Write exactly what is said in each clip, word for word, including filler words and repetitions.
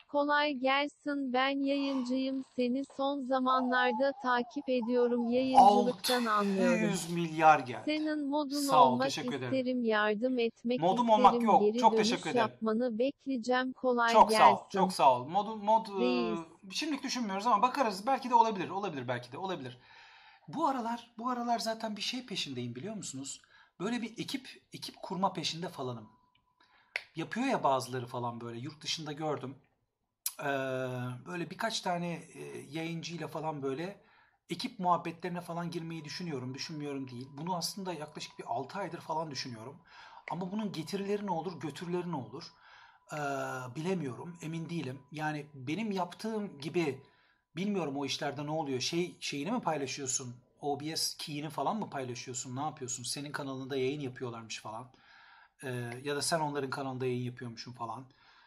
Kolay gelsin, ben yayıncıyım, seni son zamanlarda takip ediyorum, yayıncılıktan anlıyorum. altı yüz milyar geldi. Senin modun Sağ ol, olmak teşekkür ederim. isterim, yardım etmek Modum olmak isterim, yok. geri Çok teşekkür dönüş ederim. yapmanı bekleyeceğim, kolay Çok sağ ol, çok gelsin. sağ ol. Mod, mod Reis. e, şimdilik düşünmüyoruz ama bakarız. Belki de olabilir, olabilir belki de, olabilir. Bu aralar, bu aralar zaten bir şey peşindeyim biliyor musunuz? Böyle bir ekip, ekip kurma peşinde falanım. Yapıyor ya bazıları falan böyle. Yurt dışında gördüm. Ee, böyle birkaç tane e, yayıncıyla falan böyle ekip muhabbetlerine falan girmeyi düşünüyorum. Düşünmüyorum değil. Bunu aslında yaklaşık bir altı aydır falan düşünüyorum. Ama bunun getirileri ne olur, götürüleri ne olur? Ee, bilemiyorum, emin değilim. Yani benim yaptığım gibi bilmiyorum o işlerde ne oluyor. Şey şeyini mi paylaşıyorsun? O B S key'ini falan mı paylaşıyorsun? Ne yapıyorsun? Senin kanalında yayın yapıyorlarmış falan. Ee, ya da sen onların kanalında yayın yapıyormuşsun falan.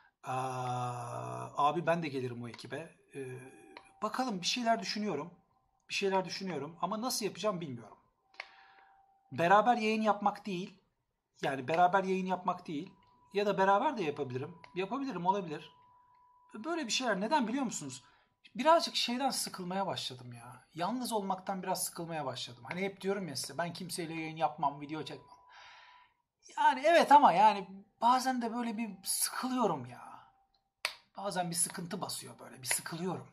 Aa, abi ben de gelirim o ekibe. Ee, bakalım bir şeyler düşünüyorum. Bir şeyler düşünüyorum ama nasıl yapacağım bilmiyorum. Beraber yayın yapmak değil. Yani beraber yayın yapmak değil. Ya da beraber de yapabilirim. Yapabilirim, olabilir. Böyle bir şeyler. Neden biliyor musunuz? Birazcık şeyden sıkılmaya başladım ya. Yalnız olmaktan biraz sıkılmaya başladım. Hani hep diyorum ya size, ben kimseyle yayın yapmam, video çekmem. Yani evet ama yani bazen de böyle bir sıkılıyorum ya. Bazen bir sıkıntı basıyor böyle. Bir sıkılıyorum.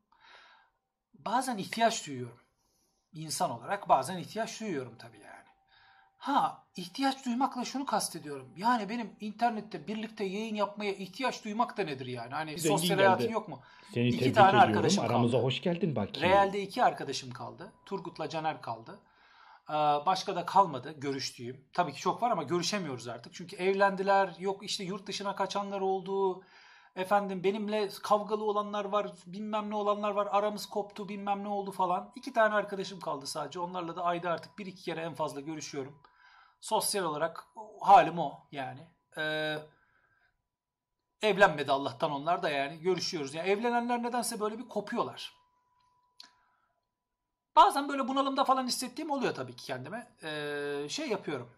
Bazen ihtiyaç duyuyorum. İnsan olarak bazen ihtiyaç duyuyorum tabii yani. Ha, ihtiyaç duymakla şunu kastediyorum. Yani benim internette birlikte yayın yapmaya ihtiyaç duymak da nedir yani? Hani Zengin sosyal hayatın geldi. yok mu? Seni İki tebrik tane ediyorum. arkadaşım Aramıza kaldı. hoş geldin bakayım. Real'de iki arkadaşım kaldı. Turgut'la Caner kaldı. Ee, Başka da kalmadı görüştüğüm. Tabii ki çok var ama görüşemiyoruz artık. Çünkü evlendiler. Yok işte yurt dışına kaçanlar oldu. Efendim benimle kavgalı olanlar var. Bilmem ne olanlar var. Aramız koptu bilmem ne oldu falan. İki tane arkadaşım kaldı sadece. Onlarla da ayda artık bir iki kere en fazla görüşüyorum. Sosyal olarak halim o yani. Ee, evlenmedi Allah'tan onlar da yani. Görüşüyoruz. Yani evlenenler nedense böyle bir kopuyorlar. Bazen böyle bunalımda falan hissettiğim oluyor tabii ki kendime. Ee, şey yapıyorum.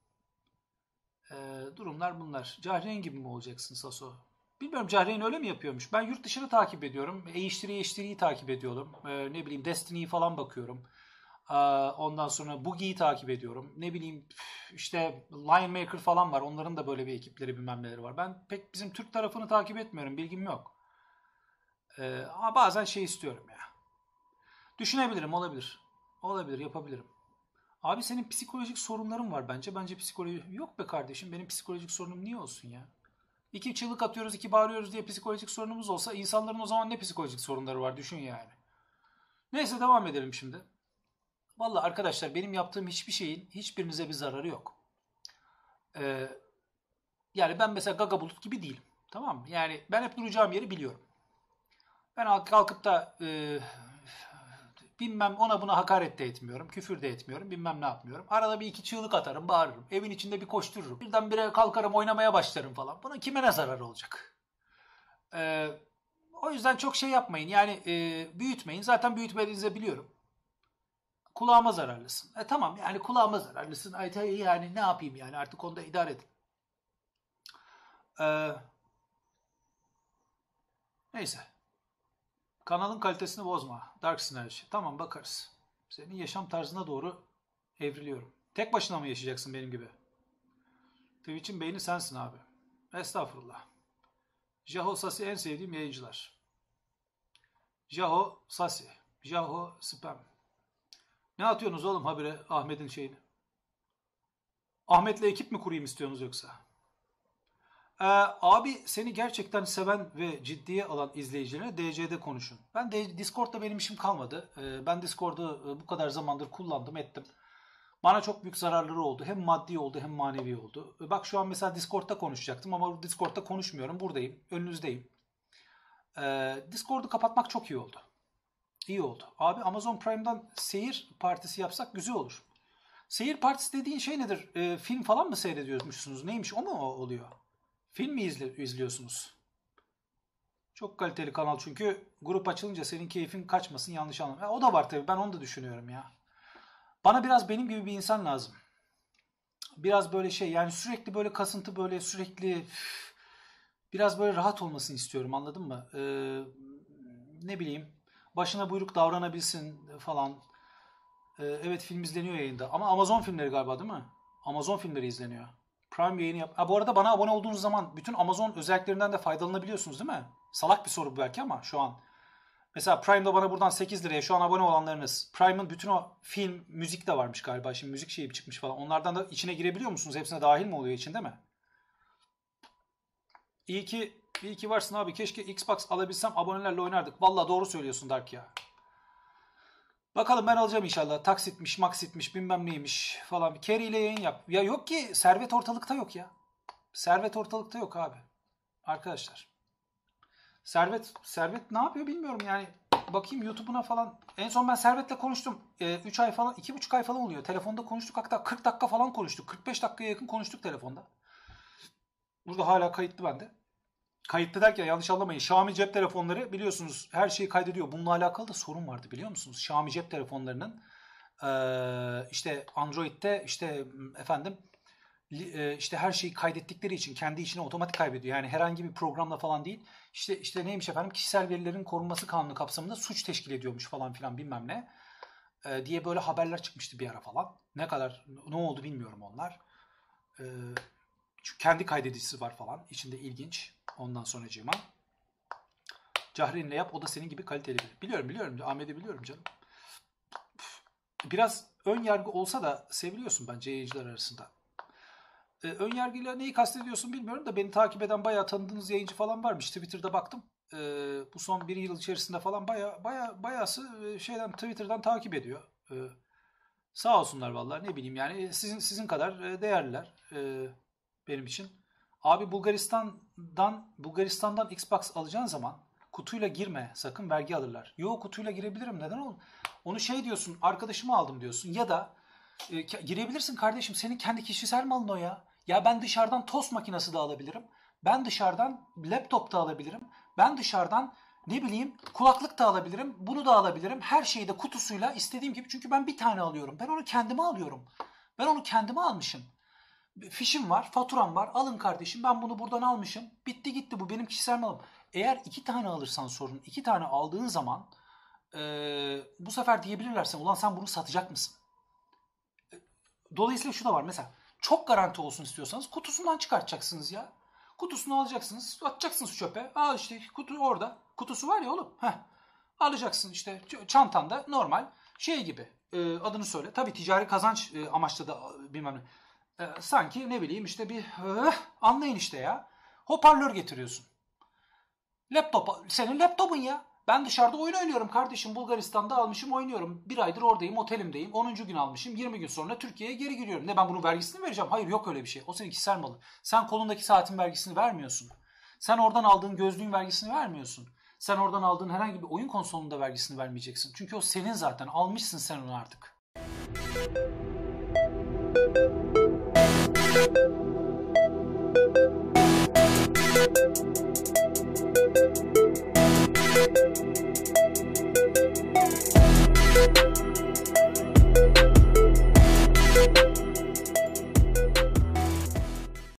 Ee, durumlar bunlar. Cahreyn gibi mi olacaksın Saso? Bilmiyorum, Cahreyn öyle mi yapıyormuş? Ben yurt dışını takip ediyorum. E H D R H D R'yi takip ediyorum. Ee, ne bileyim Destiny'yi falan bakıyorum. Ee, ondan sonra Boogie'yi takip ediyorum. Ne bileyim işte Lion Maker falan var. Onların da böyle bir ekipleri bilmem neleri var. Ben pek bizim Türk tarafını takip etmiyorum. Bilgim yok. Ee, ama bazen şey istiyorum ya. Düşünebilirim, olabilir. Olabilir, yapabilirim. Abi senin psikolojik sorunların var bence. Bence psikoloji... Yok be kardeşim, benim psikolojik sorunum niye olsun ya? İki çığlık atıyoruz, iki bağırıyoruz diye psikolojik sorunumuz olsa insanların o zaman ne psikolojik sorunları var düşün yani. Neyse devam edelim şimdi. Valla arkadaşlar benim yaptığım hiçbir şeyin hiçbirinize bir zararı yok. Ee, yani ben mesela Gaga Bulut gibi değilim. Tamam mı? Yani ben hep duracağım yeri biliyorum. Ben kalkıp da e, bilmem ona buna hakaret de etmiyorum. Küfür de etmiyorum. Bilmem ne yapmıyorum. Arada bir iki çığlık atarım, bağırırım. Evin içinde bir koştururum. Birdenbire kalkarım oynamaya başlarım falan. Buna kime ne zararı olacak? Ee, o yüzden çok şey yapmayın. Yani e, büyütmeyin. Zaten büyütmediğinizi biliyorum. Kulağıma zararlısın. E tamam yani kulağıma zararlısın. Ay, yani ne yapayım yani artık onu da idare edin. Ee, neyse. Kanalın kalitesini bozma. Dark Sinerji. Tamam bakarız. Senin yaşam tarzına doğru evriliyorum. Tek başına mı yaşayacaksın benim gibi? Twitch'in beyni sensin abi. Estağfurullah. Jaho Sasi en sevdiğim yayıncılar. Jaho Sasi. Jaho Spam. Ne atıyorsunuz oğlum habire Ahmet'in şeyini? Ahmet'le ekip mi kurayım istiyorsunuz yoksa? Ee, abi seni gerçekten seven ve ciddiye alan izleyicilerine D C'de konuşun. Ben de Discord'da benim işim kalmadı. Ee, ben Discord'u bu kadar zamandır kullandım ettim. Bana çok büyük zararları oldu. Hem maddi oldu hem manevi oldu. Bak şu an mesela Discord'da konuşacaktım ama Discord'da konuşmuyorum. Buradayım. Önünüzdeyim. Ee, Discord'u kapatmak çok iyi oldu. İyi oldu. Abi Amazon Prime'dan seyir partisi yapsak güzel olur. Seyir partisi dediğin şey nedir? Ee, film falan mı seyrediyormuşsunuz? Neymiş? O mu oluyor? Film mi izli izliyorsunuz? Çok kaliteli kanal çünkü grup açılınca senin keyfin kaçmasın, yanlış anlama. O da var tabii, ben onu da düşünüyorum ya. Bana biraz benim gibi bir insan lazım. Biraz böyle şey yani sürekli böyle kasıntı böyle sürekli Biraz böyle rahat olmasını istiyorum, anladın mı? Ee, ne bileyim, başına buyruk davranabilsin falan. Ee, evet, film izleniyor yayında ama Amazon filmleri galiba, değil mi? Amazon filmleri izleniyor. Prime yayını yap. Ha, bu arada bana abone olduğunuz zaman bütün Amazon özelliklerinden de faydalanabiliyorsunuz, değil mi? Salak bir soru bu belki ama şu an. Mesela Prime'da bana buradan sekiz liraya şu an abone olanlarınız. Prime'ın bütün o film, müzik de varmış galiba. Şimdi müzik şeyi çıkmış falan. Onlardan da içine girebiliyor musunuz? Hepsine dahil mi oluyor içinde mi? İyi ki, iyi ki varsın abi. Keşke Xbox alabilsem, abonelerle oynardık. Vallahi doğru söylüyorsun Dark ya. Bakalım, ben alacağım inşallah. Taksitmiş, maksitmiş, bilmem neymiş falan. Kerry ile yayın yap. Ya yok ki, servet ortalıkta yok ya. Servet ortalıkta yok abi. Arkadaşlar. Servet, Servet ne yapıyor bilmiyorum yani. Bakayım YouTube'una falan. En son ben Servet'le konuştum. üç ay falan, iki buçuk ay falan oluyor. Telefonda konuştuk. Hatta kırk dakika falan konuştuk. kırk beş dakikaya yakın konuştuk telefonda. Burada hala kayıtlı bende. Kayıtlı derken yanlış anlamayın. Xiaomi cep telefonları biliyorsunuz her şeyi kaydediyor. Bununla alakalı da sorun vardı, biliyor musunuz? Xiaomi cep telefonlarının ee, işte Android'de işte efendim işte her şeyi kaydettikleri için kendi içine otomatik kaybediyor. Yani herhangi bir programla falan değil. İşte işte neymiş efendim, kişisel verilerin korunması kanunu kapsamında suç teşkil ediyormuş falan filan bilmem ne ee, diye böyle haberler çıkmıştı bir ara falan. Ne kadar ne oldu bilmiyorum onlar. Ee, çünkü kendi kaydedicisi var falan. İçinde ilginç. Ondan sonracığıma. Cahreyn'le yap, o da senin gibi kaliteli. Biliyorum biliyorum. Ahmet'i biliyorum canım. Biraz ön yargı olsa da seviliyorsun bence yayıncılar arasında. Ee, ön yargıyla neyi kastediyorsun bilmiyorum da beni takip eden bayağı tanıdığınız yayıncı falan varmış. Twitter'da baktım. Ee, bu son bir yıl içerisinde falan bayağı bayağı bayağısı şeyden, Twitter'dan takip ediyor. Ee, sağ olsunlar vallahi, ne bileyim yani sizin sizin kadar değerliler ee, benim için. Abi Bulgaristan'dan Bulgaristan'dan Xbox alacağın zaman kutuyla girme sakın, vergi alırlar. Yo, kutuyla girebilirim, neden oğlum? Onu şey diyorsun, arkadaşımı aldım diyorsun ya da e, girebilirsin kardeşim, senin kendi kişisel malın o ya. Ya ben dışarıdan tost makinesi de alabilirim. Ben dışarıdan laptop da alabilirim. Ben dışarıdan ne bileyim kulaklık da alabilirim. Bunu da alabilirim. Her şeyi de kutusuyla istediğim gibi. Çünkü ben bir tane alıyorum. Ben onu kendime alıyorum. Ben onu kendime almışım. Fişim var, faturam var. Alın kardeşim, ben bunu buradan almışım. Bitti gitti, bu benim kişisel malım. Eğer iki tane alırsan sorun, iki tane aldığın zaman e, bu sefer diyebilirler sana, ulan sen bunu satacak mısın? Dolayısıyla şu da var mesela, çok garanti olsun istiyorsanız kutusundan çıkartacaksınız ya. Kutusunu alacaksınız, atacaksınız çöpe. Aa işte kutu orada. Kutusu var ya oğlum. Heh. Alacaksın işte çantanda normal şey gibi. E, adını söyle. Tabii ticari kazanç e, amaçlı da bilmem ne. E, sanki ne bileyim işte bir e, anlayın işte ya. Hoparlör getiriyorsun. Laptop, senin laptopun ya. Ben dışarıda oyun oynuyorum kardeşim. Bulgaristan'da almışım, oynuyorum. Bir aydır oradayım, otelimdeyim. onuncu gün almışım. yirmi gün sonra Türkiye'ye geri giriyorum. Ne, ben bunun vergisini mi vereceğim? Hayır, yok öyle bir şey. O senin kişisel malı. Sen kolundaki saatin vergisini vermiyorsun. Sen oradan aldığın gözlüğün vergisini vermiyorsun. Sen oradan aldığın herhangi bir oyun konsolunda vergisini vermeyeceksin. Çünkü o senin zaten. Almışsın sen onu artık. Thank you.